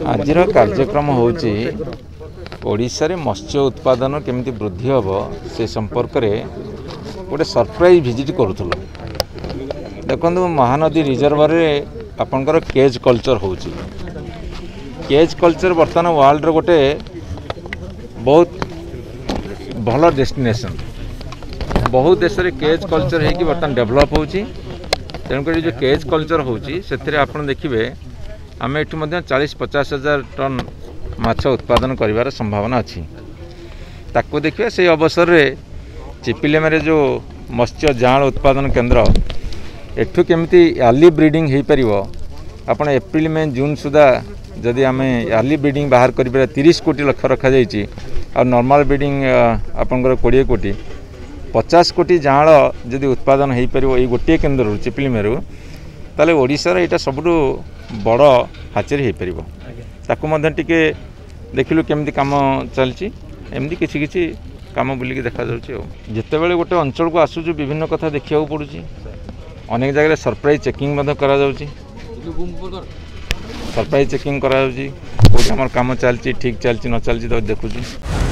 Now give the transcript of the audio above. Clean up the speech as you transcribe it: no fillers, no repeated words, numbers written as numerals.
आज कार्यक्रम होची ओडिशा रे मत्स्य उत्पादन केमती वृद्धि हम से संपर्क में गोटे सरप्राइज विजिट करूँ। देखो महानदी रिजर्वर आपंकर केज कल्चर होची। केज कल्चर बर्तमान वर्ल्ड गोटे बहुत भल डेस्टिनेशन। बहुत देश में केज कल्चर होगी बर्तमान डेभलप होची। तेणुक जो केज कल्चर होची से आपन देखिए आम एठू 40-50 हजार टन माछ उत्पादन करिवार संभावना अच्छी। ताको देखिए से अवसर में चिपिलेमेरे जो मत्स्य जाल उत्पादन केंद्र एठू केमती आर्ली ब्रीडिंग हो पार आपण एप्रिल मे जून सुधा जदि आम आर्ली ब्रीडिंग बाहर कर 30 कोटी लक्ष्य रखा जाइए और नॉर्मल ब्रीडिंग आपंकर 20 कोटी 50 कोटी जाल जदि उत्पादन हो पार ये गोटे केन्द्र चिपिलिमेरु ताले ओडिशार यहाँ सबुठु बड़ हाचेरी हो पार। ताकू टिके देखिलु केमती काम चलती एमती किसी किसी काम बुलिकी देखा जिते बड़े गोटे अंचल को आसुचु विभिन्न कथा देखा पड़ू। अनेक जगह सरप्राइज चेकिंग सरप्राइज चेकिंग करा कौन आम कम चलती ठीक चलती न चलती तो देखुँ।